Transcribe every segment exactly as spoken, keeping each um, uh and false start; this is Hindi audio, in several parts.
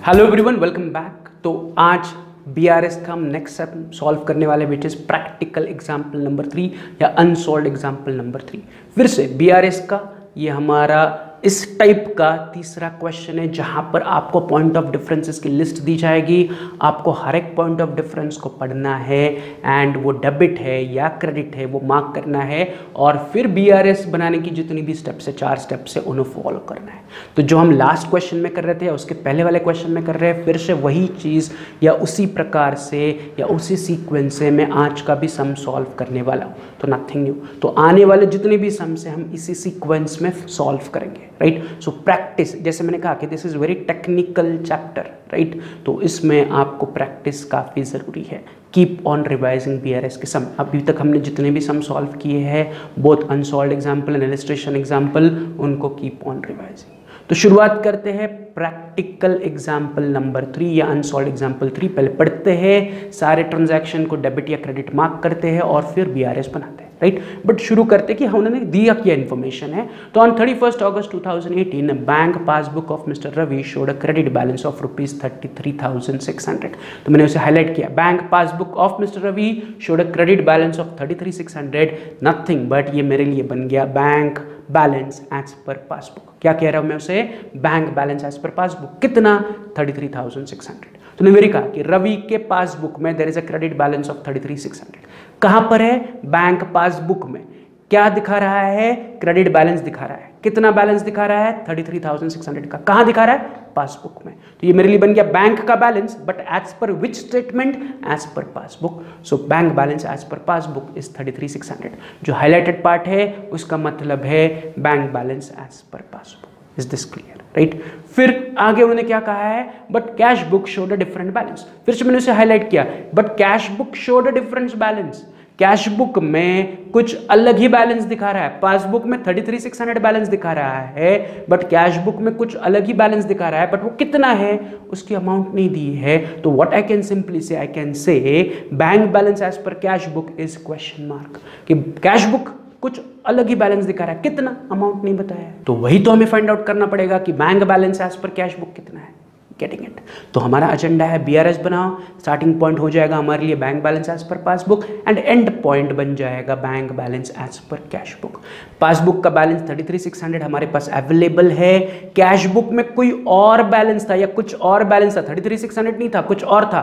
Hello everyone, welcome back. तो आज बी आर एस का हम नेक्स्ट स्टेप सॉल्व करने वाले which is practical example number three या अनसॉल्व एग्जाम्पल नंबर थ्री। फिर से बी आर एस का ये हमारा इस टाइप का तीसरा क्वेश्चन है जहाँ पर आपको पॉइंट ऑफ डिफरेंसेस की लिस्ट दी जाएगी। आपको हर एक पॉइंट ऑफ डिफरेंस को पढ़ना है एंड वो डेबिट है या क्रेडिट है वो मार्क करना है और फिर बी आर एस बनाने की जितनी भी स्टेप्स है, चार स्टेप्स है, उन्हें फॉलो करना है। तो जो हम लास्ट क्वेश्चन में कर रहे थे या उसके पहले वाले क्वेश्चन में कर रहे हैं, फिर से वही चीज़ या उसी प्रकार से या उसी सीक्वेंस से मैं आज का भी सम सॉल्व करने वाला हूँ। तो नथिंग न्यू। तो आने वाले जितने भी सम से हम इसी सीक्वेंस में सॉल्व करेंगे, राइट। सो प्रैक्टिस, जैसे मैंने कहा कि this is very technical chapter, right. तो इसमें आपको प्रैक्टिस काफ़ी ज़रूरी है। Keep on revising B R S के सम। अभी तक हमने जितने भी सम सॉल्व किए हैं, both unsolve example and illustration example, उनको कीप ऑन रिवाइजिंग। तो शुरुआत करते हैं प्रैक्टिकल एग्जाम्पल नंबर थ्री या अनसॉल्व एग्जाम्पल थ्री। पहले पढ़ते हैं, सारे ट्रांजैक्शन को डेबिट या क्रेडिट मार्क करते हैं और फिर बी आर एस बनाते हैं, राइट। बट शुरू करते कि उन्होंने दिया क्या इन्फॉर्मेशन है। तो on thirty first August two thousand eighteen bank passbook of mister Ravi showed a credit balance of rupees thirty three thousand six hundred. तो मैंने उसे हाईलाइट किया, bank passbook of mister Ravi showed a credit balance of thirty three six hundred. Nothing but ये मेरे लिए बन गया bank balance as per passbook. क्या कह रहा हूं मैं उसे? Bank balance as per passbook. कितना? Thirty three thousand six hundred. तो ने मेरी कहा कि रवि के पासबुक में there is a credit balance of thirty three six hundred. कहां पर है? बैंक पासबुक में। क्या दिखा रहा है? क्रेडिट बैलेंस दिखा रहा है। कितना बैलेंस दिखा रहा है? Thirty three thousand six hundred का। कहां दिखा रहा है? पासबुक में। तो ये मेरे लिए बन गया बैंक का balance, but as per which statement? As per passbook. So bank balance as per passbook is thirty three six hundred. जो हाईलाइटेड पार्ट है उसका मतलब है bank balance as per passbook. Is this clear, right. फिर आगे उन्होंने क्या कहा है? But cash book showed a different balance. फिर से मैंने उसे हाईलाइट किया, but cash book showed a different balance. Cash book में कुछ अलग ही बैलेंस दिखा रहा है। पासबुक में thirty three six hundred balance दिखा रहा है, बट कैश बुक में कुछ अलग ही बैलेंस दिखा रहा है, बट वो कितना है उसकी अमाउंट नहीं दी है। तो what I can simply say, I can say bank balance as per cash book is question mark. कि कैश बुक कुछ अलग ही बैलेंस दिखा रहा है, कितना? अमाउंट नहीं बताया। तो वही तो हमें फाइंड आउट करना पड़ेगा कि bank balance as per cash book कितना है। Getting it? तो हमारा एजेंडा है बी आर एस बनाओ। स्टार्टिंग पॉइंट हो जाएगा हमारे लिए bank balance as per passbook and end point बन जाएगा bank balance as per cash book. Passbook का balance thirty three six hundred हमारे पास अवेलेबल है। कैश बुक में कोई और बैलेंस था या कुछ और बैलेंस था, थर्टी थ्री सिक्स हंड्रेड नहीं था, कुछ और था,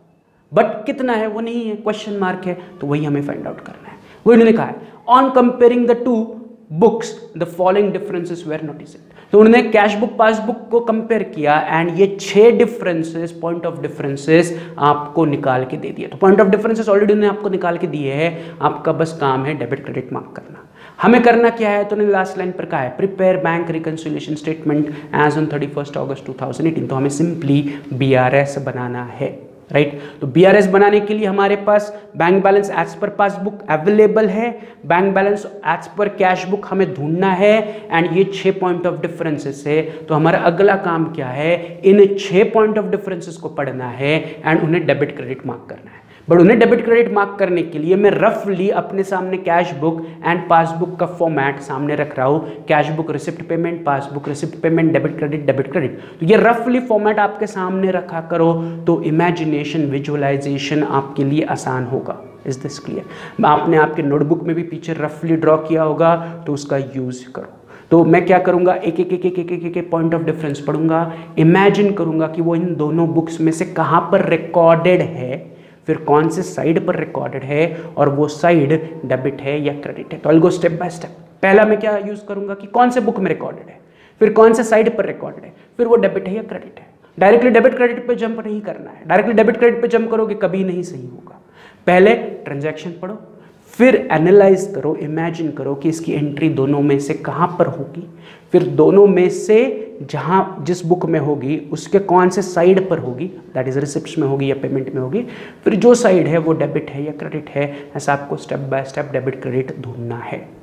बट कितना है वो नहीं है, क्वेश्चन मार्क है। तो वही हमें फाइंड आउट करना है। वो इन्होंने कहा है on comparing the two books the following differences were noticed. तो उन्होंने कैश बुक पासबुक को कंपेयर किया एंड ये छह डिफरेंसेस, पॉइंट ऑफ डिफरेंसेस आपको निकाल के दे दिए। तो पॉइंट ऑफ डिफरेंसेस ऑलरेडी उन्होंने आपको निकाल के दिए हैं, आपका बस काम है डेबिट क्रेडिट मार्क करना। हमें करना क्या है? तो उन्होंने लास्ट लाइन पर कहा है prepare bank reconciliation statement as on thirty first August two thousand eighteen. तो हमें सिंपली बी आर एस बनाना है, राइट right? तो बी आर एस बनाने के लिए हमारे पास bank balance as per passbook available है, bank balance as per cash book हमें ढूंढना है एंड ये छह पॉइंट ऑफ डिफरेंसेस है। तो हमारा अगला काम क्या है? इन छह पॉइंट ऑफ डिफरेंसेस को पढ़ना है एंड उन्हें डेबिट क्रेडिट मार्क करना है। बट उन्हें डेबिट क्रेडिट मार्क करने के लिए मैं रफली अपने सामने कैश बुक एंड पासबुक का फॉर्मेट सामने रख रहा हूँ। Cash book receipt payment, passbook receipt payment, debit credit, debit credit. तो ये रफली फॉर्मेट आपके सामने रखा करो तो इमेजिनेशन, विजुअलाइजेशन आपके लिए आसान होगा। Is this clear? आपने आपके नोटबुक में भी पीछे रफली ड्रॉ किया होगा तो उसका यूज करो। तो मैं क्या करूंगा? एक एक एक एक एक एक एक पॉइंट ऑफ डिफरेंस पढ़ूंगा, इमेजिन करूंगा कि वो इन दोनों बुक्स में से कहाँ पर रिकॉर्डेड है, फिर कौन से साइड पर रिकॉर्डेड है और वो साइड डेबिट है या क्रेडिट है। तो I go step by step. पहला मैं क्या यूज करूंगा कि कौन से बुक में रिकॉर्डेड है, फिर कौन से साइड पर रिकॉर्डेड है, फिर वो डेबिट है या क्रेडिट है। डायरेक्टली डेबिट क्रेडिट पे जंप नहीं करना है। डायरेक्टली डेबिट क्रेडिट पे जंप करोगे कभी नहीं सही होगा। पहले ट्रांजैक्शन पढ़ो, फिर एनालाइज करो, इमेजिन करो कि इसकी एंट्री दोनों में से कहाँ पर होगी, फिर दोनों में से जहाँ जिस बुक में होगी उसके कौन से साइड पर होगी, दैट इज रिसिप्ट्स में होगी या पेमेंट में होगी, फिर जो साइड है वो डेबिट है या क्रेडिट है। ऐसा आपको step by step debit credit ढूंढना है।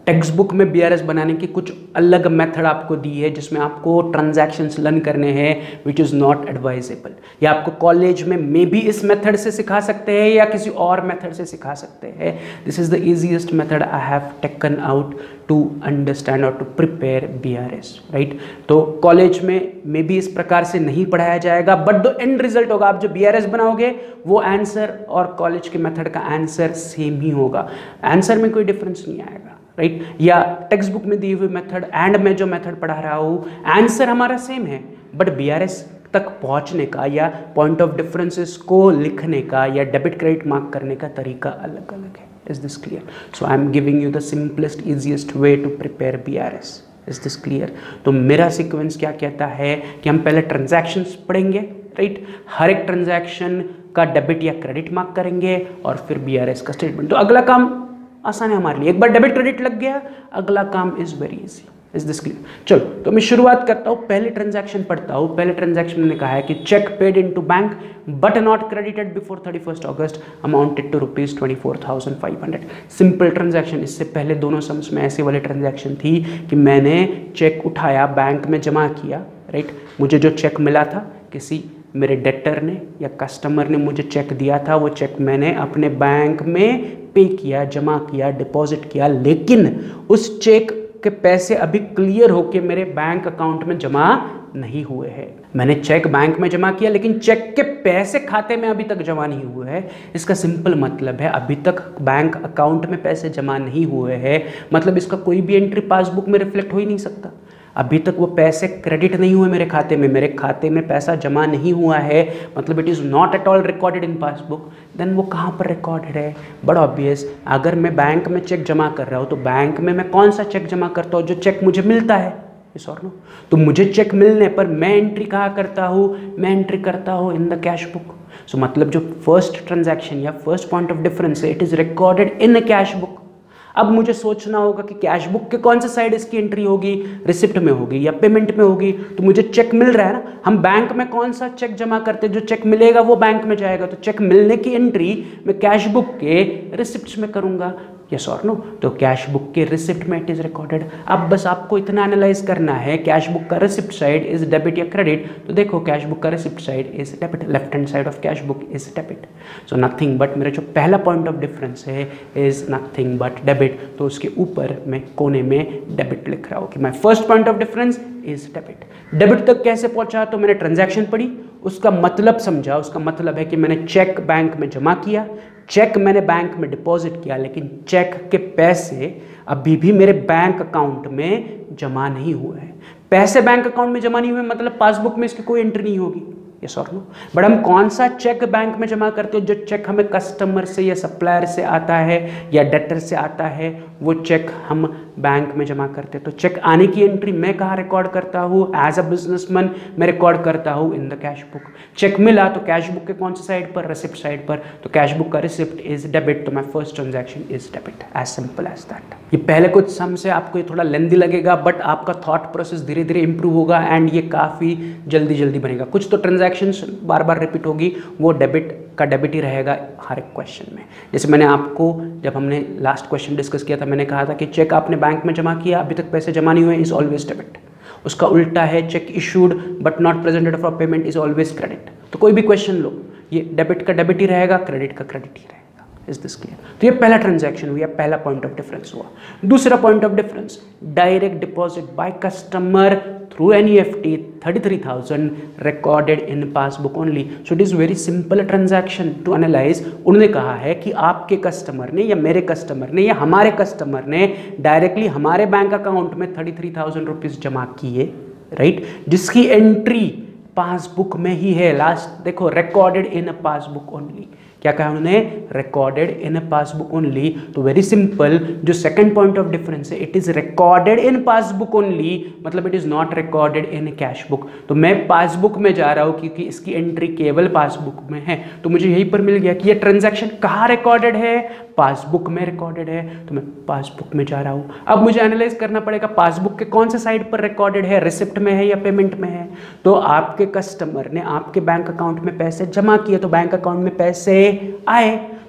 टेक्स्ट बुक में बीआरएस बनाने की कुछ अलग मेथड आपको दी है जिसमें आपको ट्रांजैक्शंस लर्न करने हैं विच इज़ नॉट एडवाइजेबल। या आपको कॉलेज में मे बी इस मेथड से सिखा सकते हैं या किसी और मेथड से सिखा सकते हैं। This is the easiest method I have taken out to understand और टू प्रिपेयर बीआरएस, राइट। तो कॉलेज में मे बी इस प्रकार से नहीं पढ़ाया जाएगा, बट द एंड रिजल्ट होगा, आप जो बीआरएस बनाओगे वो आंसर और कॉलेज के मेथड का आंसर सेम ही होगा, आंसर में कोई डिफरेंस नहीं आएगा, राइट right? या टेक्स्ट बुक में दी हुई मेथड एंड मैं जो मेथड पढ़ा रहा हूँ आंसर हमारा सेम है, बट बीआरएस तक पहुँचने का या पॉइंट ऑफ डिफरेंसेस को लिखने का या डेबिट क्रेडिट मार्क करने का तरीका अलग अलग है। Is this clear? So I am giving you the simplest easiest way to prepare BRS. Is this clear? तो मेरा सीक्वेंस क्या कहता है कि हम पहले ट्रांजैक्शंस पढ़ेंगे, राइट right? हर एक ट्रांजैक्शन का डेबिट या क्रेडिट मार्क करेंगे और फिर बीआरएस का स्टेटमेंट। तो अगला काम आसान है हमारे लिए, एक बार डेबिट क्रेडिट लग गया अगला काम is very easy. Is this clear? चलो तो मैं शुरुआत करता हूँ, पहले ट्रांजैक्शन पढ़ता हूँ। पहले ट्रांजैक्शन में कहा है कि cheque paid into bank but not credited before thirty first August amounted to rupees twenty four thousand five hundred. Simple transaction. इससे पहले दोनों सम्स में ऐसे वाले ट्रांजैक्शन थी कि मैंने चेक उठाया, बैंक में जमा किया, राइट। मुझे जो चेक मिला था किसी मेरे डेटर ने या कस्टमर ने मुझे चेक दिया था, वो चेक मैंने अपने बैंक में पे किया, जमा किया, डिपॉजिट किया, लेकिन उस चेक के पैसे अभी क्लियर होके मेरे बैंक अकाउंट में जमा नहीं हुए हैं। मैंने चेक बैंक में जमा किया लेकिन चेक के पैसे खाते में अभी तक जमा नहीं हुए हैं। इसका सिंपल मतलब है अभी तक बैंक अकाउंट में पैसे जमा नहीं हुए हैं, मतलब इसका कोई भी एंट्री पासबुक में रिफ्लेक्ट हो ही नहीं सकता। अभी तक वो पैसे क्रेडिट नहीं हुए मेरे खाते में, मेरे खाते में पैसा जमा नहीं हुआ है, मतलब it is not at all recorded in passbook. Then वो कहाँ पर रिकॉर्डेड है? बड़ा ऑब्वियस, अगर मैं बैंक में चेक जमा कर रहा हूँ तो बैंक में मैं कौन सा चेक जमा करता हूँ? जो चेक मुझे मिलता है, यस और नो। तो मुझे चेक मिलने पर मैं एंट्री कहाँ करता हूँ? मैं एंट्री करता हूँ in the cash book. So मतलब जो फर्स्ट ट्रांजैक्शन या फर्स्ट पॉइंट ऑफ डिफरेंस है, it is recorded in cash book. अब मुझे सोचना होगा कि कैश बुक के कौन सा साइड इसकी एंट्री होगी, रिसिप्ट में होगी या पेमेंट में होगी। तो मुझे चेक मिल रहा है ना, हम बैंक में कौन सा चेक जमा करते हैं, जो चेक मिलेगा वो बैंक में जाएगा। तो चेक मिलने की एंट्री मैं कैश बुक के रिसिप्ट्स में करूंगा, यस और नो। तो कैश बुक के रिसिप्ट में इट इज रिकॉर्डेड। अब बस आपको इतना एनालाइज करना है, कैश बुक का रिसिप्ट साइड इज डेबिट या क्रेडिट। तो देखो कैश बुक का receipt side is debit, left hand side of cash book is debit. So nothing but मेरा जो पहला पॉइंट ऑफ डिफरेंस है इज नथिंग बट डेबिट। तो उसके ऊपर मैं कोने में डेबिट लिख रहा हूँ कि my first point of difference is debit. Debit तक कैसे पहुंचा? तो मैंने ट्रांजैक्शन पढ़ी, उसका मतलब समझा। उसका मतलब है कि मैंने चेक बैंक में जमा किया, चेक मैंने बैंक में डिपॉजिट किया, लेकिन चेक के पैसे अभी भी मेरे बैंक अकाउंट में जमा नहीं हुए हैं। पैसे बैंक अकाउंट में जमा नहीं हुए मतलब पासबुक में इसकी कोई एंट्री नहीं होगी, यस और नो। बट हम कौन सा चेक बैंक में जमा करते हो? जो चेक हमें कस्टमर से या सप्लायर से आता है या डेटर से आता है, वो चेक हम बैंक में जमा करते हैं। तो चेक आने की एंट्री मैं कहाँ रिकॉर्ड करता हूँ? एज अ बिजनेसमैन मैं रिकॉर्ड करता हूँ in the cash book. Cheque मिला तो कैश बुक के कौन सी साइड पर? रिसिप्ट साइड पर। तो कैश बुक का रिसिप्ट इज डेबिट, तो my first transaction is debit. As simple as that. ये पहले कुछ सम से आपको ये थोड़ा लेंदी लगेगा, बट आपका थॉट प्रोसेस धीरे धीरे इंप्रूव होगा एंड ये काफ़ी जल्दी जल्दी बनेगा। कुछ तो ट्रांजैक्शंस बार बार रिपीट होगी, वो डेबिट का डेबिट ही रहेगा हर एक क्वेश्चन में। जैसे मैंने आपको जब हमने लास्ट क्वेश्चन डिस्कस किया था, मैंने कहा था कि चेक आपने बैंक में जमा किया, अभी तक पैसे जमा नहीं हुए, इज ऑलवेज डेबिट। उसका उल्टा है cheque issued but not presented for payment is always credit. तो कोई भी क्वेश्चन लो, ये डेबिट का डेबिट ही रहेगा, क्रेडिट का क्रेडिट ही रहेगा। Is this clear? तो ये पहला ट्रांजैक्शन हुआ, पहला पॉइंट ऑफ डिफरेंस हुआ। दूसरा point of difference, direct deposit by customer through N E F T thirty three thousand recorded in passbook only. So it is very simple transaction to analyse. उन्होंने कहा है कि आपके कस्टमर ने या मेरे कस्टमर ने या हमारे कस्टमर ने डायरेक्टली हमारे बैंक अकाउंट में थर्टी थ्री थाउजेंड रुपीज़ जमा किए, राइट, जिसकी एंट्री पासबुक में ही है। लास्ट देखो, recorded in a passbook only. क्या कहा उन्होंने? Recorded in a passbook only. तो वेरी सिंपल, जो सेकंड पॉइंट ऑफ डिफरेंस है, it is recorded in passbook only, मतलब it is not recorded in cash book. तो मैं पासबुक में जा रहा हूं क्योंकि इसकी एंट्री केवल पासबुक में है। तो मुझे यहीं पर मिल गया कि ये ट्रांजैक्शन कहाँ रिकॉर्डेड है? पासबुक में रिकॉर्डेड है, तो मैं पासबुक में जा रहा हूं। अब मुझे एनालाइज करना पड़ेगा पासबुक के कौन से साइड पर रिकॉर्डेड है, रिसिप्ट में है या पेमेंट में है। तो आपके कस्टमर ने आपके बैंक अकाउंट में पैसे जमा किए, तो बैंक अकाउंट में पैसे आए,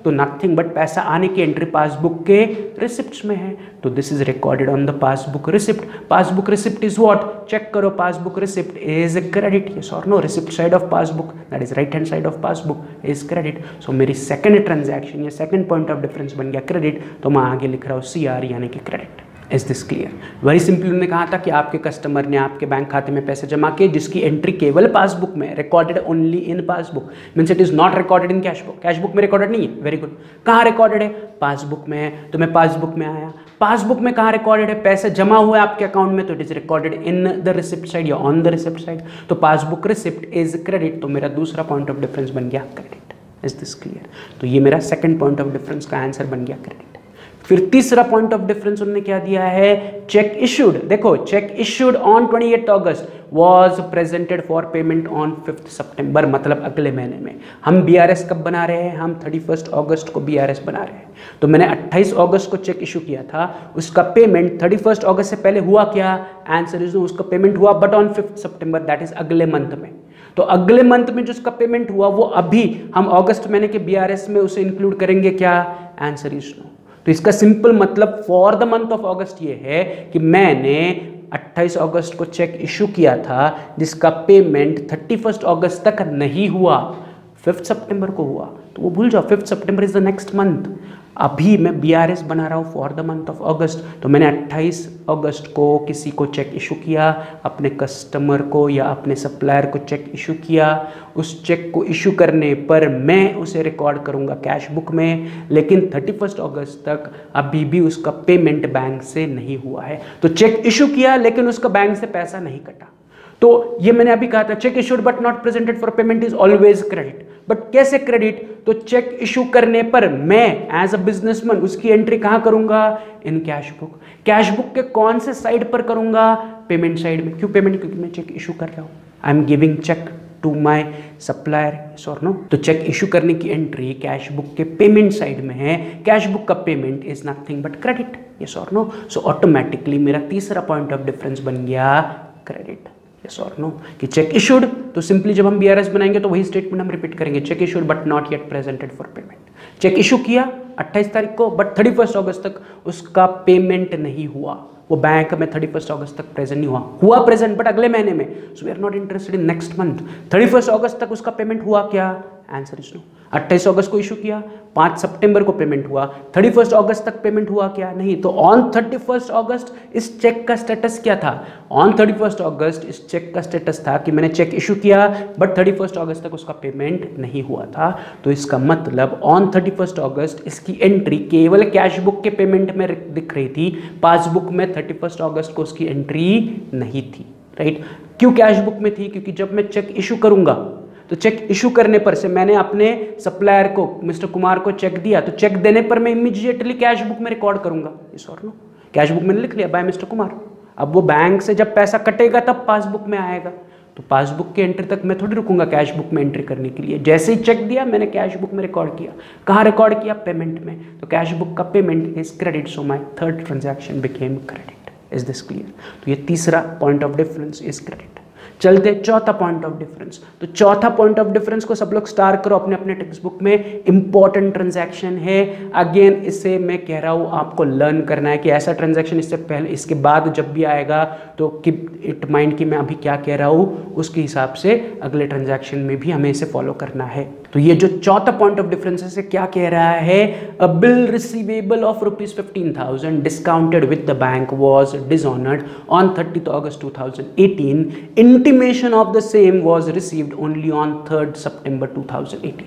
तो नथिंग बट पैसा आने की एंट्री पासबुक के रिसिप्ट्स में है, तो this is recorded on the passbook receipt. Passbook receipt is what, check करो, passbook receipt is credit, yes और no, receipt side of passbook that is right hand side of passbook is credit. So मेरी सेकंड ट्रांजैक्शन या सेकंड पॉइंट ऑफ डिफरेंस बन गया क्रेडिट, तो मैं आगे लिख रहा हूँ सी आर यानी कि credit. Is this clear? Very simply उन्होंने कहा था कि आपके कस्टमर ने आपके बैंक खाते में पैसे जमा किए जिसकी एंट्री केवल पासबुक में, recorded only in passbook, means it is not recorded in cash book. Cash book में रिकॉर्डेड नहीं है, वेरी गुड। कहाँ रिकॉर्डेड है? पासबुक में है, तो मैं पासबुक में आया। पासबुक में कहाँ रिकॉर्डेड है? पैसे जमा हुए आपके अकाउंट में, तो it is recorded in the receipt side या ऑन द रिसिप्ट साइड, तो पासबुक रिसिप्ट इज क्रेडिट, तो मेरा दूसरा पॉइंट ऑफ डिफरेंस बन गया क्रेडिट। Is this clear? तो ये मेरा सेकंड पॉइंट ऑफ डिफरेंस का आंसर बन गया क्रेडिट। फिर तीसरा पॉइंट ऑफ डिफरेंस उन्होंने क्या दिया है? Cheque issued. देखो, चेक इशूड ऑन अट्ठाईस August was presented for payment on fifth September, मतलब अगले महीने में। हम बीआरएस कब बना रहे हैं? हम इकतीस अगस्त को बीआरएस बना रहे हैं, तो मैंने अट्ठाईस अगस्त को चेक इशू किया था, उसका पेमेंट इकतीस अगस्त से पहले हुआ क्या? आंसर इज नो, उसका पेमेंट हुआ but on fifth September, that is अगले मंथ में। तो अगले मंथ में जो उसका पेमेंट हुआ वो अभी हम अगस्त महीने के बीआरएस में उसे इंक्लूड करेंगे क्या? Answer is no. तो इसका सिंपल मतलब for the month of August ये है कि मैंने अट्ठाईस अगस्त को चेक इशू किया था जिसका पेमेंट इकतीस अगस्त तक नहीं हुआ, फिफ्थ सितंबर को हुआ, तो वो भूल जाओ, fifth September is the next month. अभी मैं बीआरएस बना रहा हूँ for the month of August, तो मैंने अट्ठाईस अगस्त को किसी को चेक इशू किया, अपने कस्टमर को या अपने सप्लायर को चेक इशू किया। उस चेक को इशू करने पर मैं उसे रिकॉर्ड करूँगा कैश बुक में, लेकिन इकतीस अगस्त तक अभी भी उसका पेमेंट बैंक से नहीं हुआ है। तो चेक इशू किया लेकिन उसका बैंक से पैसा नहीं कटा, तो ये मैंने अभी कहा था cheque issued but not presented for payment is always credit. But कैसे क्रेडिट? तो चेक इशू करने पर मैं एज अ बिजनेसमैन उसकी एंट्री कहां करूंगा? In cash book. Cash book के कौन से साइड पर करूंगा? पेमेंट साइड में। क्यों पेमेंट? क्योंकि मैं चेक इशू कर रहा हूं, I am giving cheque to my supplier, yes और नो। तो चेक इशू करने की एंट्री कैश बुक के पेमेंट साइड में है, कैश बुक का payment is nothing but credit, yes और नो। सो ऑटोमेटिकली मेरा तीसरा पॉइंट ऑफ डिफरेंस बन गया क्रेडिट, यस और नो। कि चेक इशूड, तो सिंपली जब हम बीआरएस बनाएंगे तो वही स्टेटमेंट हम रिपीट करेंगे, cheque issued but not yet presented for payment. Cheque issue किया अट्ठाईस तारीख को बट इकतीस अगस्त तक उसका पेमेंट नहीं हुआ, वो बैंक में इकतीस अगस्त तक प्रेजेंट नहीं हुआ, हुआ प्रेजेंट बट अगले महीने में, so we are not interested in next month. इकतीस अगस्त तक उसका पेमेंट हुआ क्या? Answer is no. अट्ठाईस अगस्त को इशू किया, पाँच सितंबर को पेमेंट हुआ, इकतीस अगस्त तक पेमेंट हुआ क्या? नहीं। तो ऑन इकतीस अगस्त इस चेक का स्टेटस क्या था? ऑन इकतीस अगस्त इस चेक का स्टेटस था कि मैंने चेक इशू किया बट इकतीस अगस्त तक उसका पेमेंट नहीं हुआ था। तो इसका मतलब ऑन इकतीस अगस्त इसकी एंट्री केवल कैश बुक के पेमेंट में दिख रही थी, पासबुक में इकतीस अगस्त को उसकी एंट्री नहीं थी, राइट। क्यों कैश बुक में थी? क्योंकि जब मैं चेक इशू करूंगा तो चेक इशू करने पर से मैंने अपने सप्लायर को मिस्टर कुमार को चेक दिया, तो चेक देने पर मैं इमीडिएटली कैश बुक में रिकॉर्ड करूंगा, यस और नो। कैश बुक मैंने लिख लिया बाय मिस्टर कुमार, अब वो बैंक से जब पैसा कटेगा तब पासबुक में आएगा, तो पासबुक के एंट्री तक मैं थोड़ी रुकूंगा कैश बुक में एंट्री करने के लिए। जैसे ही चेक दिया मैंने कैश बुक में रिकॉर्ड किया, कहाँ रिकॉर्ड किया? पेमेंट में। तो कैश बुक का payment is credit, so my third transaction became credit. Is this clear? तो ये तीसरा point of difference is credit. चलते चौथा पॉइंट ऑफ डिफरेंस। तो चौथा पॉइंट ऑफ डिफरेंस को सब लोग स्टार करो अपने अपने टेक्स्ट बुक में, इंपॉर्टेंट ट्रांजैक्शन है। अगेन इसे मैं कह रहा हूँ आपको लर्न करना है कि ऐसा ट्रांजैक्शन इससे पहले इसके बाद जब भी आएगा तो कीप इट माइंड कि मैं अभी क्या कह रहा हूँ, उसके हिसाब से अगले ट्रांजैक्शन में भी हमें इसे फॉलो करना है। तो ये जो चौथा पॉइंट ऑफ डिफरेंस है क्या कह रहा है? A bill receivable of rupees fifteen thousand discounted with the bank was dishonoured on thirtieth August two thousand eighteen. Intimation of the same was received only on third September two thousand eighteen.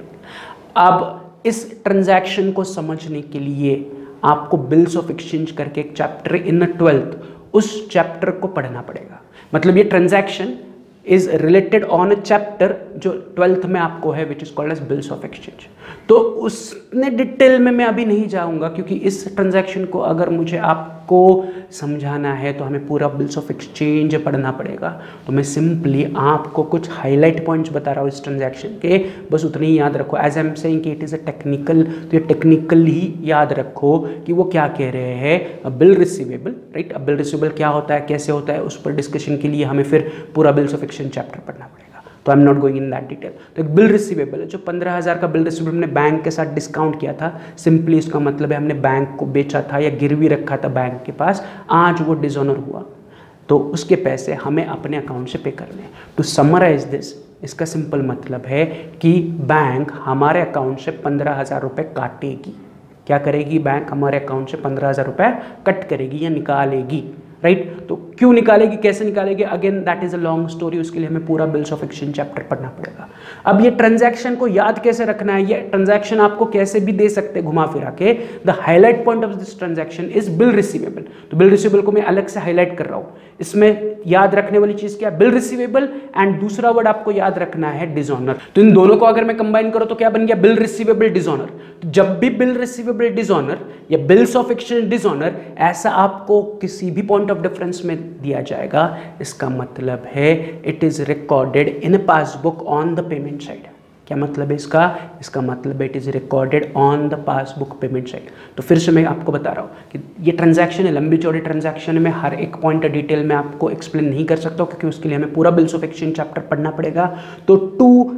अब इस ट्रांजैक्शन को समझने के लिए आपको बिल्स ऑफ एक्सचेंज करके एक चैप्टर इन ट्वेल्थ, उस चैप्टर को पढ़ना पड़ेगा। मतलब ये transaction is related on a chapter जो ट्वेल्थ में आपको है which is called as bills of exchange. तो उसने डिटेल में मैं अभी नहीं जाऊंगा क्योंकि इस ट्रांजैक्शन को अगर मुझे आपको समझाना है तो हमें पूरा बिल्स ऑफ एक्सचेंज पढ़ना पड़ेगा। तो मैं सिंपली आपको कुछ हाईलाइट पॉइंट्स बता रहा हूँ इस ट्रांजैक्शन के, बस उतने ही याद रखो। एज आई एम सेइंग कि इट इज़ अ टेक्निकल, तो ये टेक्निकल ही याद रखो कि वो क्या कह रहे हैं। Bill receivable, right. अब बिल रिसीवेबल क्या होता है, कैसे होता है, उस पर डिस्कशन के लिए हमें फिर पूरा बिल्स ऑफ एक्सचेंज चैप्टर पढ़ना पड़ेगा। तो I am not going in that detail. तो एक बिल रिसीवेबल है, जो पंद्रह हज़ार का बिल रिसीवेबल हमने बैंक के साथ डिस्काउंट किया था, सिंपली इसका मतलब है हमने बैंक को बेचा था या गिरवी रखा था बैंक के पास, आज वो डिसऑनर हुआ तो उसके पैसे हमें अपने अकाउंट से पे करने हैं। टू समराइज दिस, इसका सिंपल मतलब है कि बैंक हमारे अकाउंट से पंद्रह हज़ार रुपये काटेगी। क्या करेगी? बैंक हमारे अकाउंट से पंद्रह हज़ार रुपये कट करेगी या निकालेगी, राइट right? तो क्यों निकालेगी, कैसे निकालेगी, again that is a long story, उसके लिए हमें पूरा बिल्स ऑफ एक्सचेंज चैप्टर पढ़ना पड़ेगा। अब ये ट्रांजैक्शन को याद कैसे रखना है, ये ट्रांजैक्शन आपको कैसे भी दे सकते हैं घुमा फिरा के। The highlight point of this transaction is bill receivable. तो बिल रिसीवेबल को मैं अलग से हाईलाइट कर रहा हूँ। इसमें याद रखने वाली चीज क्या है? बिल रिसीवेबल, एंड दूसरा वर्ड आपको याद रखना है डिसऑनर। तो इन दोनों को अगर मैं कंबाइन करूं तो क्या बन गया? Bill receivable dishonour. तो जब भी बिल रिसीवेबल डिसऑनर या बिल्स ऑफ एक्सचेंज डिसऑनर ऐसा आपको किसी भी पॉइंट ऑफ डिफरेंस में दिया जाएगा, इसका मतलब है it is recorded in passbook on the payment side. क्या मतलब है इसका? इसका मतलब it is recorded on the passbook payment side. तो फिर से मैं आपको बता रहा हूँ कि ये ट्रांजैक्शन है, लंबी चौड़ी ट्रांजैक्शन में हर एक पॉइंट डिटेल में आपको एक्सप्लेन नहीं कर सकता, क्योंकि उसके लिए हमें पूरा बिल्स ऑफ एक्सचेंज चैप्टर पढ़ना पड़ेगा। तो टू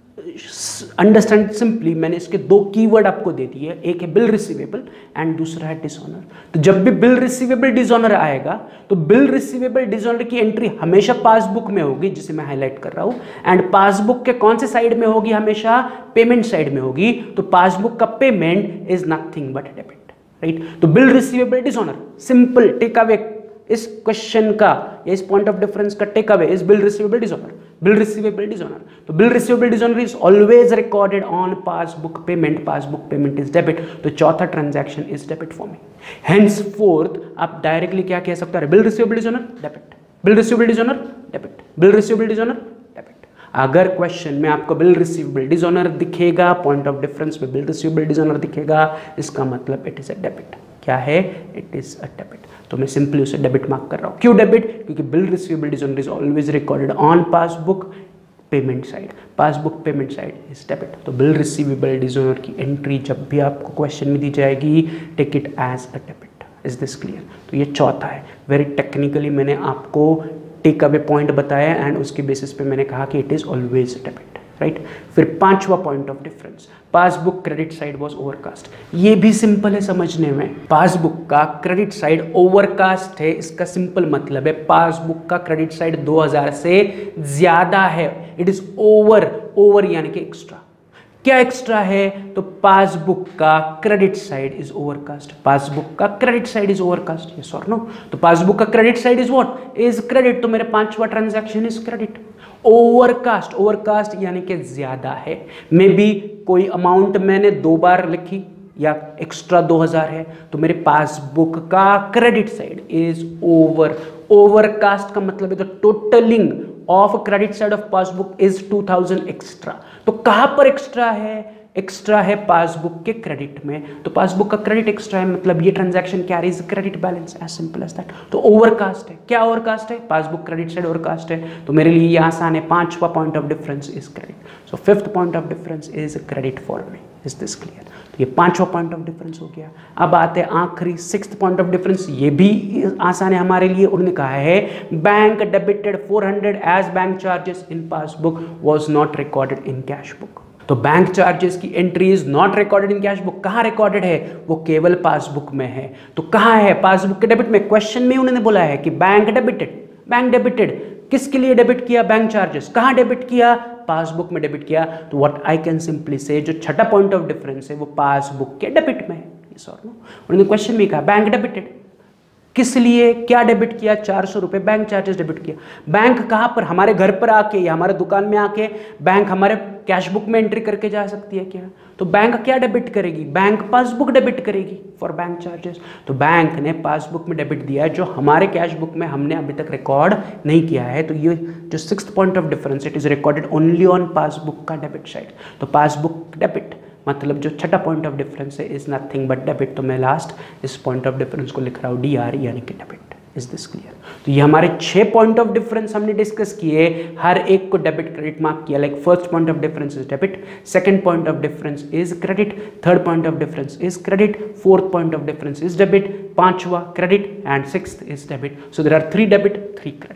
अंडरस्टैंड सिंपली मैंने इसके दो कीवर्ड आपको दे दिए, एक है बिल रिसीवेबल एंड दूसरा है डिसऑनर। तो जब भी बिल रिसीवेबल डिसऑनर आएगा तो बिल रिसीवेबल डिसऑनर की एंट्री हमेशा पासबुक में होगी, जिसे मैं हाईलाइट कर रहा हूं, एंड पासबुक के कौन से साइड में होगी? हमेशा पेमेंट साइड में होगी। तो पासबुक का payment is nothing but debit, right. तो bill receivable dishonour, simple take away इस क्वेश्चन का या इस पॉइंट ऑफ डिफरेंस का take away is bill receivable dishonour. Bill receivable dishonour, तो bill receivable dishonour is always recorded on passbook payment, passbook payment is debit. तो चौथा transaction is debit for me. Hence fourth आप डायरेक्टली क्या कह सकते हो? Bill receivable dishonour debit, bill receivable dishonour debit, bill receivable dishonour debit. अगर क्वेश्चन में आपको बिल रिसीवेबल डिसऑनर दिखेगा, पॉइंट ऑफ डिफरेंस में बिल रिसीवेबल डिसऑनर दिखेगा, इसका मतलब इट इज अ डेबिट। क्या है? It is a debit. तो मैं सिंपली उसे डेबिट मार्क कर रहा हूं। क्यों डेबिट? क्योंकि bill receivable dishonour is always recorded on passbook payment side, passbook payment side is debit. तो बिल रिसीवेबल डिसऑनर की एंट्री जब भी आपको क्वेश्चन में दी जाएगी, take it as a debit. Is this clear? तो ये चौथा है। वेरी टेक्निकली मैंने आपको टेक अवे पॉइंट बताया एंड उसके बेसिस पे मैंने कहा कि it is always debit, right. फिर पांचवा point of difference, passbook credit side was overcast. ये भी सिंपल है समझने में। पासबुक का क्रेडिट साइड ओवरकास्ट है, इसका सिंपल मतलब है पासबुक का क्रेडिट साइड दो हज़ार से ज्यादा है। इट इज ओवर, ओवर यानी कि एक्स्ट्रा। क्या एक्स्ट्रा है? तो पासबुक का credit side is overcast. Passbook का credit side is overcast, yes और नो? तो पासबुक का credit side is what? Is credit. तो मेरे पांचवा transaction is credit. Overcast, overcast यानी कि ज्यादा है। मे बी कोई अमाउंट मैंने दो बार लिखी या एक्स्ट्रा दो हज़ार है, तो मेरे पासबुक का credit side is over. Overcast का मतलब है the totalling of credit side of passbook is two thousand extra. तो कहां पर एक्स्ट्रा है? एक्स्ट्रा है पासबुक के क्रेडिट में। तो पासबुक का क्रेडिट एक्स्ट्रा है, मतलब ये transaction carries credit balance, as simple as that. तो ओवरकास्ट है। क्या ओवरकास्ट है? पासबुक क्रेडिट साइड ओवरकास्ट है। तो मेरे लिए ये आसान है। पांचवा point of difference is credit. So fifth point of difference is credit for me. Is this clear? तो ये पांचवा पॉइंट ऑफ डिफरेंस हो गया। अब आते हैं आखिरी सिक्स्थ पॉइंट ऑफ डिफरेंस। ये भी आसान है हमारे लिए। उन्होंने कहा है bank debited four hundred as bank charges in passbook was not recorded in cash book. तो बैंक चार्जेस की entry is not recorded in cash book. कहां रिकॉर्डेड है? वो केवल पासबुक में है। तो कहां है? पासबुक के डेबिट में। क्वेश्चन में उन्होंने बोला है कि बैंक डेबिटेड, बैंक डेबिटेड किसके लिए डेबिट किया? Bank charges. कहां डेबिट किया? पासबुक में डेबिट किया। तो व्हाट आई कैन सिंपली से, जो छठा पॉइंट ऑफ डिफरेंस है वो पासबुक के डेबिट में है। यस और नो? उन्होंने क्वेश्चन में कहा बैंक डेबिटेड, किस लिए, क्या डेबिट किया? चार सौ रुपए बैंक चार्जेस डेबिट किया। बैंक कहां पर? हमारे घर पर आके या हमारे दुकान में आके बैंक हमारे कैश बुक में एंट्री करके जा सकती है क्या? तो बैंक क्या डेबिट करेगी? बैंक पासबुक डेबिट करेगी फॉर बैंक चार्जेस। तो बैंक ने पासबुक में डेबिट दिया है, जो हमारे कैश बुक में हमने अभी तक रिकॉर्ड नहीं किया है। तो ये जो sixth point of difference, it is recorded only on passbook का डेबिट साइड। तो पासबुक डेबिट मतलब जो छठा पॉइंट ऑफ डिफरेंस है इज नथिंग बट डेबिट। तो मैं लास्ट इस पॉइंट ऑफ डिफरेंस को लिख रहा हूँ डी आर यानी कि डेबिट। Is this clear? तो ये हमारे छह पॉइंट ऑफ डिफरेंस हमने डिस्कस किए, हर एक को डेबिट क्रेडिट मार्क किया। Like first point of difference is debit, second point of difference is credit, third point of difference is credit, fourth point of difference is debit, पांचवा credit and sixth is debit. So there are three debit, three credit.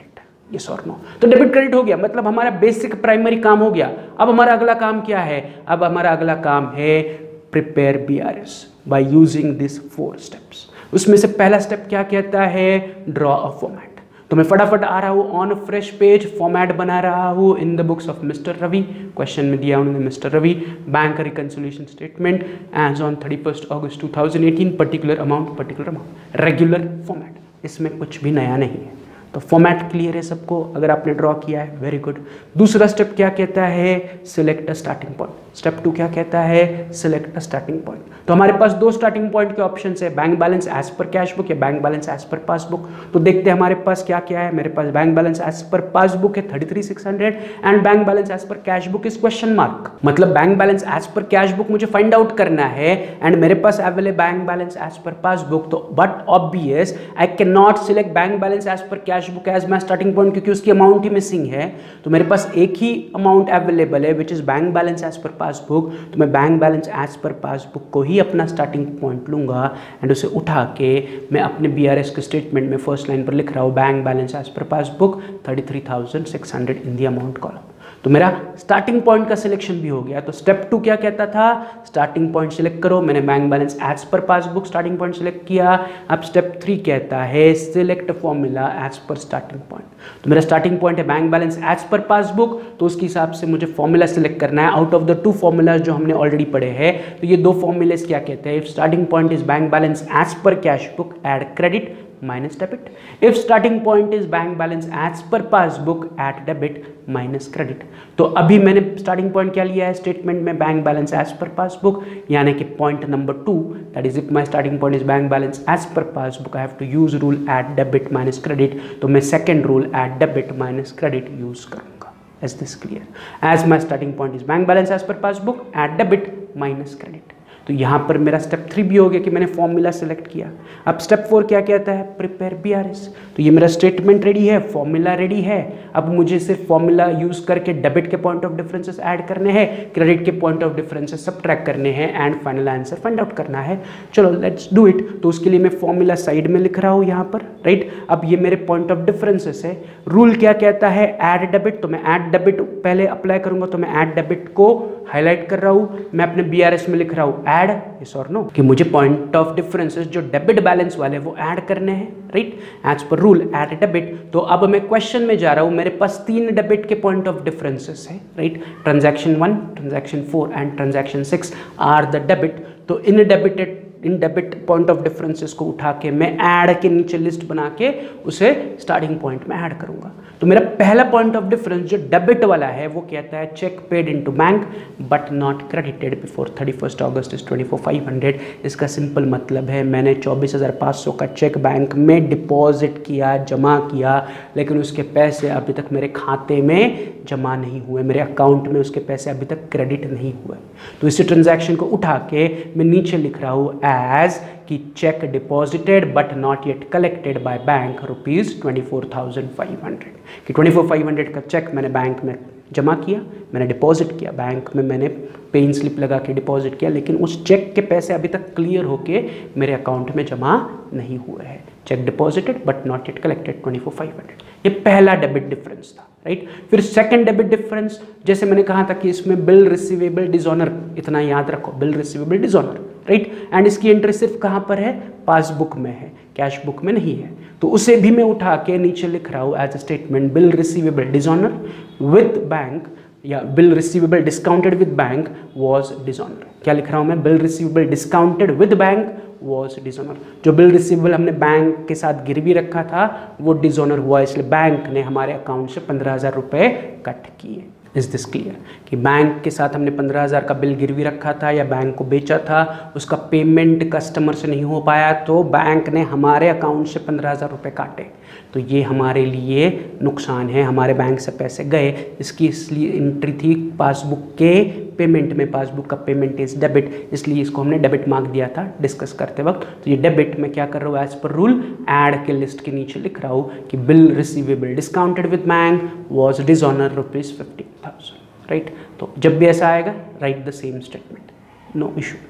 Yes और नो। तो डेबिट क्रेडिट हो गया, मतलब हमारा बेसिक प्राइमरी काम हो गया। अब हमारा अगला काम क्या है? अब हमारा अगला काम है prepare B R S by using this four steps. उसमें से पहला स्टेप क्या कहता है? Draw a format. तो मैं फटाफट आ रहा हूँ ऑन फ्रेश पेज, फॉर्मेट बना रहा हूँ in the books of mister Ravi. Question में दिया उन्होंने mister Ravi, bank reconciliation statement as on thirty first August two thousand eighteen, particular amount particular amount, regular format, इसमें कुछ भी नया नहीं है। तो फॉर्मेट क्लियर है सबको? अगर आपने ड्रॉ किया है, वेरी गुड। दूसरा स्टेप क्या कहता है? Select a starting point. Step two क्या कहता है? Select a starting point. तो हमारे पास दो स्टार्टिंग पॉइंट के ऑप्शन है, bank balance as per cash book या bank balance as per passbook. तो देखते हैं हमारे पास क्या क्या है। मेरे पास bank balance as per passbook है thirty three six hundred and bank balance as per cash book is question mark. मतलब bank balance as per cash book मुझे फाइंड आउट करना है एंड मेरे पास available bank balance as per passbook. तो but obvious I can not select bank balance as per cash book as my starting point, क्योंकि उसकी अमाउंट ही मिसिंग है। तो मेरे पास एक ही अमाउंट अवेलेबल है which is bank balance as per passbook. तो मैं bank balance as per passbook को ही अपना स्टार्टिंग पॉइंट लूंगा एंड उसे उठा के मैं अपने बीआरएस के स्टेटमेंट में फर्स्ट लाइन पर लिख रहा हूँ bank balance as per passbook thirty three thousand six hundred in the amount column. तो मेरा स्टार्टिंग पॉइंट का सिलेक्शन भी हो गया। तो स्टेप टू क्या कहता था? स्टार्टिंग पॉइंट सिलेक्ट करो। मैंने bank balance as per passbook starting point select किया। अब स्टेप थ्री कहता है select formula as per starting point. तो मेरा स्टार्टिंग पॉइंट है bank balance as per passbook, तो उसके हिसाब से मुझे फॉर्मूला सिलेक्ट करना है out of the two formulas जो हमने ऑलरेडी पढ़े हैं। तो ये दो फॉर्मूलेस क्या कहते हैं? If starting point is bank balance as per cash book, add credit minus debit. If starting point is bank balance as per passbook, add debit minus credit. तो अभी मैंने starting point क्या लिया है स्टेटमेंट में? Bank balance as per passbook, यानी कि point number two, that is if my starting point is bank balance as per passbook, I have to use rule add debit minus credit. तो मैं second rule add debit minus credit use करूँगा. Is this clear? As my starting point is bank balance as per passbook, add debit minus credit. तो यहाँ पर मेरा स्टेप थ्री भी हो गया कि मैंने फॉर्मूला सेलेक्ट किया। अब स्टेप फोर क्या कहता है? Prepare BRS. तो ये मेरा स्टेटमेंट रेडी है, फॉर्मूला रेडी है। अब मुझे सिर्फ फॉर्मूला यूज करके डेबिट के पॉइंट ऑफ डिफरेंसेस ऐड करने हैं, क्रेडिट के पॉइंट ऑफ डिफरेंसेस सबट्रैक्ट करने हैं and final answer find out करना है। चलो लेट्स डू इट। तो उसके लिए मैं फॉर्मूला साइड में लिख रहा हूँ यहाँ पर, राइट। अब ये मेरे पॉइंट ऑफ डिफरेंसेस है। रूल क्या कहता है? Add debit. तो मैं ऐड डेबिट पहले अप्लाई करूंगा, तो मैं ऐड डेबिट को हाईलाइट कर रहा हूँ। मैं अपने बीआरएस में लिख रहा हूँ ऐड, यस और नो, कि मुझे पॉइंट ऑफ डिफरेंसेस जो डेबिट बैलेंस वाले वो ऐड करने हैं, right, as per rule add debit. तो अब मैं क्वेश्चन में जा रहा हूँ, मेरे पास तीन डेबिट के पॉइंट ऑफ डिफरेंसेस है, right. Transaction one, transaction four and transaction six are the debit. तो इन डेबिटेड इन डेबिट पॉइंट ऑफ डिफरेंसेस को उठा के मैं ऐड के नीचे लिस्ट बना के उसे स्टार्टिंग पॉइंट में ऐड करूंगा। तो मेरा पहला पॉइंट ऑफ डिफरेंस जो डेबिट वाला है वो कहता है cheque paid into bank but not credited before thirty first August is twenty four five hundred. इसका सिंपल मतलब है मैंने चौबीस हज़ार पाँच सौ का चेक बैंक में डिपॉजिट किया, जमा किया, लेकिन उसके पैसे अभी तक मेरे खाते में जमा नहीं हुए, मेरे अकाउंट में उसके पैसे अभी तक क्रेडिट नहीं हुए। तो इस ट्रांजैक्शन को उठा के मैं नीचे लिख रहा हूँ एज कि cheque deposited but not yet collected by bank rupees twenty four thousand five hundred, कि ट्वेंटी फोर फाइव हंड्रेड का चेक मैंने बैंक में जमा किया, मैंने डिपॉजिट किया, बैंक में मैंने पेन स्लिप लगा के डिपॉजिट किया, लेकिन उस चेक के पैसे अभी तक क्लियर होके मेरे अकाउंट में जमा नहीं हुए हैं। Cheque deposited but not yet collected twenty four five hundred, ये पहला डेबिट डिफरेंस था, राइट। फिर सेकंड डेबिट डिफरेंस, जैसे मैंने कहा था कि इसमें बिल रिसीवेबल डिसऑनर, इतना याद रखो, bill receivable dishonour, right, and इसकी एंट्री सिर्फ कहाँ पर है? पासबुक में है, कैश बुक में नहीं है। तो उसे भी मैं उठा के नीचे लिख रहा हूँ as a statement bill receivable dishonour with bank, या bill receivable discounted with bank was dishonour. क्या लिख रहा हूँ मैं? Bill receivable discounted with bank was dishonour. जो बिल रिसीवेबल हमने बैंक के साथ गिरवी रखा था वो डिसऑनर हुआ, इसलिए बैंक ने हमारे अकाउंट से पंद्रह हज़ार रुपये कट किए। Is this clear? कि बैंक के साथ हमने पंद्रह हज़ार का बिल गिरवी रखा था या बैंक को बेचा था, उसका पेमेंट कस्टमर से नहीं हो पाया तो बैंक ने हमारे अकाउंट से पंद्रह हज़ार रुपये काटे। तो ये हमारे लिए नुकसान है, हमारे बैंक से पैसे गए, इसकी इसलिए एंट्री थी पासबुक के पेमेंट में, पासबुक का पेमेंट इज डेबिट, इसलिए इसको हमने डेबिट मार्क दिया था डिस्कस करते वक्त। तो ये डेबिट में क्या कर रहा हूँ? एज पर रूल ऐड के लिस्ट के नीचे लिख रहा हूँ कि bill receivable discounted with bank was dishonour rupees fifty thousand, right. तो जब भी ऐसा आएगा right the same statement, no issue.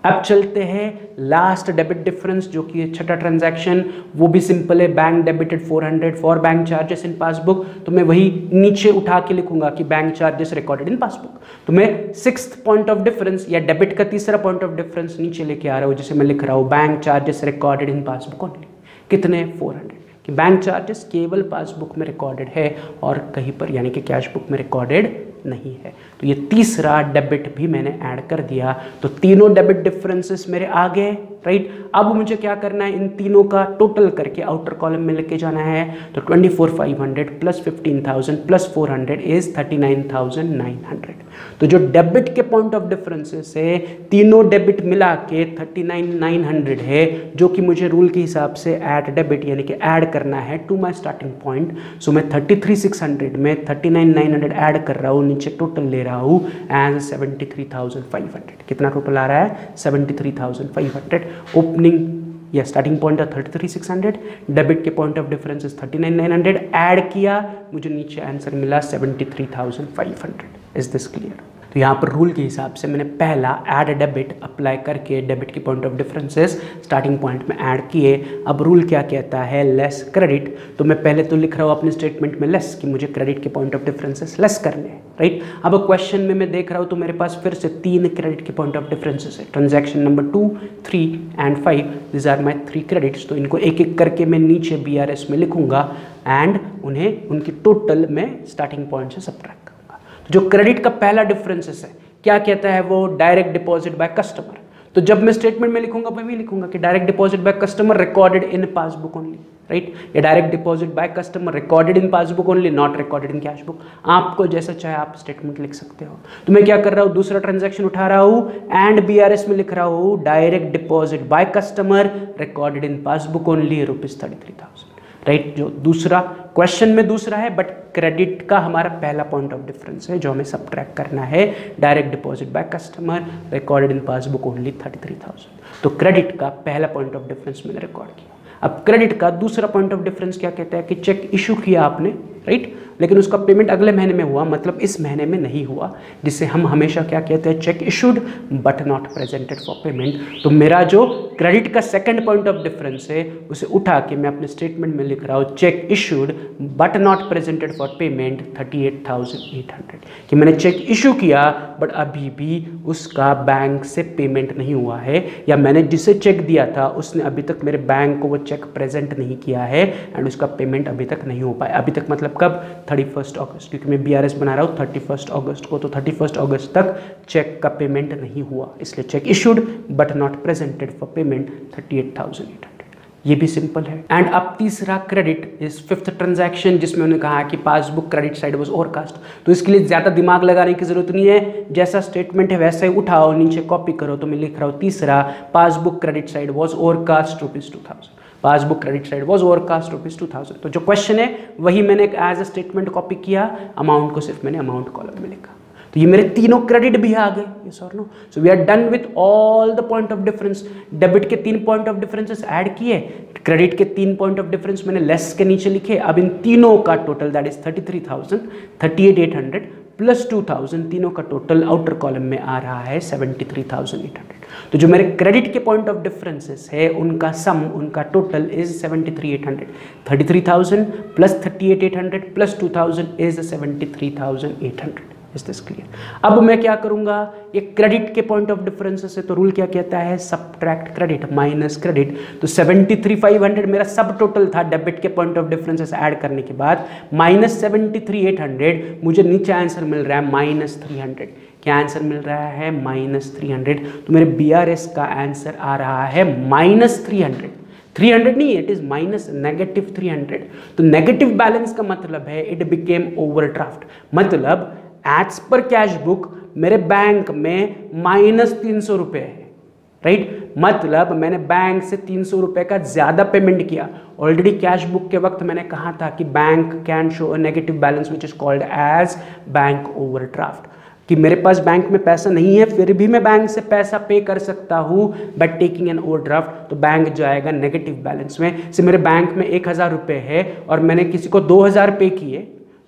अब चलते हैं लास्ट डेबिट डिफरेंस जो कि छठा ट्रांजैक्शन, वो भी सिंपल है, bank debited four hundred for bank charges in passbook. तो मैं वही नीचे उठा के लिखूंगा कि bank charges recorded in passbook. तो मैं सिक्स्थ पॉइंट ऑफ डिफरेंस या डेबिट का तीसरा पॉइंट ऑफ डिफरेंस नीचे लेके आ रहा हूँ, जिसे मैं लिख रहा हूँ bank charges recorded in passbook only. कितने? फोर हंड्रेड, कि बैंक चार्जेस केवल पासबुक में रिकॉर्डेड है और कहीं पर यानी कि कैश बुक में रिकॉर्डेड नहीं है। तो ये तीसरा डेबिट भी मैंने ऐड कर दिया। तो तीनों डेबिट डिफरेंसेस मेरे आ गए, राइट। अब मुझे क्या करना है, इन तीनों का टोटल करके आउटर कॉलम में लेके जाना है। तो twenty four five hundred plus fifteen thousand plus four hundred is thirty nine thousand nine hundred. तो जो डेबिट के पॉइंट ऑफ डिफरेंसेस है, तीनों डेबिट मिला के thirty nine thousand nine hundred है, जो कि मुझे रूल के हिसाब से ऐड डेबिट यानी कि ऐड करना है to my starting point. So मैं थर्टी थ्री सिक्स हंड्रेड में thirty nine thousand nine hundred add कर रहा हूँ, नीचे टोटल ले रहा हूँ as seventy three thousand five hundred. कितना टोटल आ रहा है? Seventy three thousand five hundred. Opening या स्टार्टिंग पॉइंट है thirty three six hundred, debit के point of difference is thirty nine thousand nine hundred, add किया, मुझे नीचे आंसर मिला seventy three thousand five hundred. Is this clear? तो यहाँ पर रूल के हिसाब से मैंने पहला ऐड डेबिट अप्लाई करके डेबिट के point of differences starting point में ऐड किए। अब रूल क्या कहता है? Less credit. तो मैं पहले तो लिख रहा हूँ अपने स्टेटमेंट में लेस, कि मुझे क्रेडिट के पॉइंट ऑफ डिफरेंसेस लेस करने हैं, राइट। अब क्वेश्चन में मैं देख रहा हूँ तो मेरे पास फिर से तीन क्रेडिट के पॉइंट ऑफ डिफरेंसेस है, transaction number two, three and five. This are my three credits. तो इनको एक एक करके मैं नीचे बी आर एस में लिखूंगा एंड उन्हें उनकी टोटल में स्टार्टिंग पॉइंट से सबट्रैक्ट करूंगा। तो जो क्रेडिट का पहला डिफरेंसेस है, क्या कहता है वो? Direct deposit by customer. तो जब मैं स्टेटमेंट में लिखूंगा मैं भी लिखूंगा कि direct deposit by customer recorded in passbook only, right. या direct deposit by customer recorded in passbook only, not recorded in cash book. आपको जैसा चाहे आप स्टेटमेंट लिख सकते हो। तो मैं क्या कर रहा हूँ, दूसरा ट्रांजैक्शन उठा रहा हूँ एंड बीआरएस में लिख रहा हूँ direct deposit by customer recorded in passbook only rupees thirty three thousand, right. जो दूसरा क्वेश्चन में दूसरा है, बट क्रेडिट का हमारा पहला पॉइंट ऑफ डिफरेंस है जो हमें सबट्रैक्ट करना है। Direct deposit by customer recorded in passbook only thirty three thousand. तो क्रेडिट का पहला पॉइंट ऑफ डिफरेंस मैंने रिकॉर्ड किया। अब क्रेडिट का दूसरा पॉइंट ऑफ डिफरेंस क्या कहता है कि चेक इशू किया आपने, राइट, लेकिन उसका पेमेंट अगले महीने में हुआ, मतलब इस महीने में नहीं हुआ, जिसे हम हमेशा क्या कहते हैं? Cheque issued but not presented for payment. तो मेरा जो क्रेडिट का सेकंड पॉइंट ऑफ डिफरेंस है उसे उठा के मैं अपने स्टेटमेंट में लिख रहा हूँ cheque issued but not presented for payment thirty eight thousand eight hundred, कि मैंने चेक इशू किया बट अभी भी उसका बैंक से पेमेंट नहीं हुआ है, या मैंने जिसे चेक दिया था उसने अभी तक मेरे बैंक को वो चेक प्रेजेंट नहीं किया है एंड उसका पेमेंट अभी तक नहीं हो पाया। अभी तक मतलब कब? थर्टी फर्स्ट अगस्त, क्योंकि मैं बीआरएस बना रहा हूँ थर्टी फर्स्ट अगस्त को, तो थर्टी फर्स्ट अगस्त तक चेक का पेमेंट नहीं हुआ, इसलिए cheque issued but not presented for payment thirty eight thousand eight hundred. ये भी सिंपल है। एंड अब तीसरा क्रेडिट इज फिफ्थ ट्रांजैक्शन, जिसमें उन्होंने कहा कि passbook credit side was overcast. तो इसके लिए ज़्यादा दिमाग लगाने की जरूरत नहीं है, जैसा स्टेटमेंट है वैसा ही उठाओ, नीचे कॉपी करो। तो मैं लिख रहा हूँ तीसरा, passbook credit side was overcast rupees two thousand. Passbook credit side was overcast rupees two thousand. तो जो क्वेश्चन है वही मैंने एज अ स्टेटमेंट कॉपी किया, अमाउंट को सिर्फ मैंने अमाउंट कॉलम में लिखा। तो ये मेरे तीनों क्रेडिट भी आ गए, यस और no. So we are done with all the point of difference. Debit के तीन पॉइंट ऑफ डिफरेंसेस ऐड किए, क्रेडिट के तीन पॉइंट ऑफ डिफरेंस मैंने लेस के नीचे लिखे। अब इन तीनों का total that is thirty three thousand, thirty eight eight hundred plus two thousand, तीनों का टोटल आउटर कॉलम में आ रहा है seventy three thousand eight hundred. तो जो मेरे क्रेडिट के पॉइंट ऑफ डिफरेंसेस है उनका सम, उनका total is seventy three eight hundred. Thirty three thousand plus thirty eight eight hundred plus two thousand is seventy three thousand eight hundred. Is this clear? अब मैं क्या करूंगा, ये क्रेडिट के पॉइंट ऑफ डिफरेंसेस है तो रूल क्या कहता है? Subtract credit minus credit. तो सेवेंटी थ्री फाइव हंड्रेड मेरा सब टोटल था डेबिट के पॉइंट ऑफ डिफरेंसेस ऐड करने के बाद, minus seventy three eight hundred, मुझे नीचे आंसर मिल रहा है माइनस थ्री हंड्रेड। क्या आंसर मिल रहा है? Minus three hundred. तो मेरे बी आर एस का आंसर आ रहा है minus three hundred. Three hundred नहीं, it is minus negative three hundred. तो नेगेटिव बैलेंस का मतलब है इट बिकेम ओवरड्राफ्ट, मतलब एज पर कैश बुक मेरे बैंक में माइनस तीन सौ रुपये है, राइट। मतलब मैंने बैंक से तीन सौ रुपये का ज़्यादा पेमेंट किया। ऑलरेडी कैश बुक के वक्त मैंने कहा था कि bank can show a negative balance which is called as bank overdraft, कि मेरे पास बैंक में पैसा नहीं है फिर भी मैं बैंक से पैसा पे कर सकता हूँ बट टेकिंग एन ओवरड्राफ्ट, तो बैंक जाएगा नेगेटिव बैलेंस में। से मेरे बैंक में एक हज़ार रुपये है और मैंने किसी को दो हज़ार पे किए,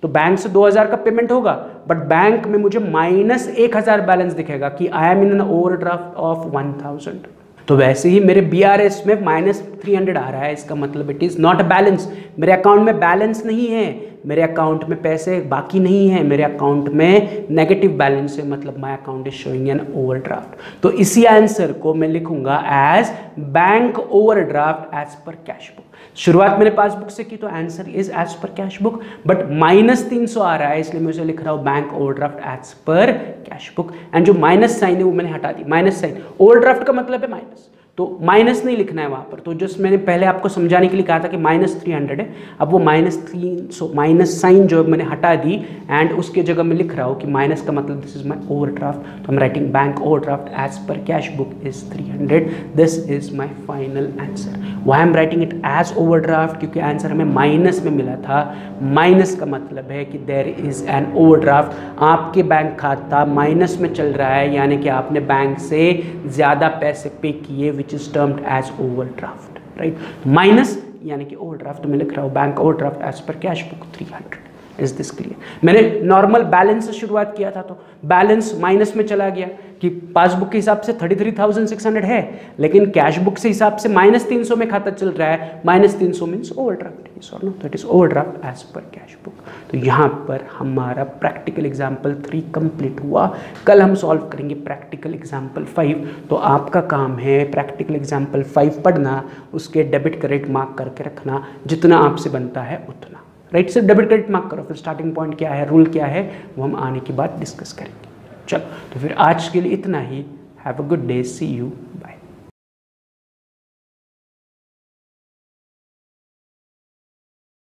तो बैंक से दो हज़ार का पेमेंट होगा, बट बैंक में मुझे माइनस एक हज़ार बैलेंस दिखेगा कि I am in an overdraft of one thousand. तो वैसे ही मेरे बी आर एस में माइनस थ्री हंड्रेड आ रहा है, इसका मतलब it is not a balance. मेरे अकाउंट में बैलेंस नहीं है, मेरे अकाउंट में पैसे बाकी नहीं है, मेरे अकाउंट में नेगेटिव बैलेंस है, मतलब my account is showing an overdraft. तो इसी आंसर को मैं लिखूंगा as bank overdraft as per cash book. शुरुआत मैंने पासबुक से की तो answer is as per cash book, but minus तीन सौ आ रहा है इसलिए मैं उसे लिख रहा हूँ bank overdraft as per cash book. And जो माइनस साइन है वो मैंने हटा दी, माइनस साइन ओवरड्राफ्ट का मतलब है माइनस, तो माइनस नहीं लिखना है वहाँ पर। तो जस्ट मैंने पहले आपको समझाने के लिए कहा था कि माइनस थ्री हंड्रेड है, अब वो माइनस तीन सौ माइनस साइन जो मैंने हटा दी एंड उसके जगह मैं लिख रहा हूँ कि माइनस का मतलब दिस इज माई ओवरड्राफ्ट। तो I am writing bank overdraft as per cash book is three hundred. This is my final answer. Why am writing it as overdraft? क्योंकि आंसर हमें माइनस में मिला था। माइनस का मतलब है कि देयर इज एन ओवरड्राफ्ट, आपके बैंक खाता माइनस में चल रहा है, यानी कि आपने बैंक से ज़्यादा पैसे पे किए, which is termed as overdraft, right. Minus यानी कि ओवरड्राफ्ट, तो मैं लिख रहा हूँ bank overdraft as per cash book three hundred. Is this clear? मैंने नॉर्मल बैलेंस से शुरुआत किया था तो बैलेंस माइनस में चला गया कि पासबुक के हिसाब से thirty three thousand six hundred है, लेकिन कैश बुक से हिसाब से माइनस तीन सौ में खाता चल रहा है। माइनस तीन सौ means overdraft, no that is overdraft as per cash book. तो यहाँ पर हमारा प्रैक्टिकल एग्जाम्पल थ्री कंप्लीट हुआ। कल हम सॉल्व करेंगे प्रैक्टिकल एग्जाम्पल फाइव। तो आपका काम है प्रैक्टिकल एग्जाम्पल फाइव पढ़ना, उसके डेबिट क्रेडिट मार्क करके रखना जितना आपसे बनता है उतना, राइट। सिर्फ डेबिट क्रेडिट मार्क करो, फिर स्टार्टिंग पॉइंट क्या है, रूल क्या है, वो हम आने के बाद डिस्कस करेंगे। चलो तो फिर आज के लिए इतना ही। Have a good day, see you.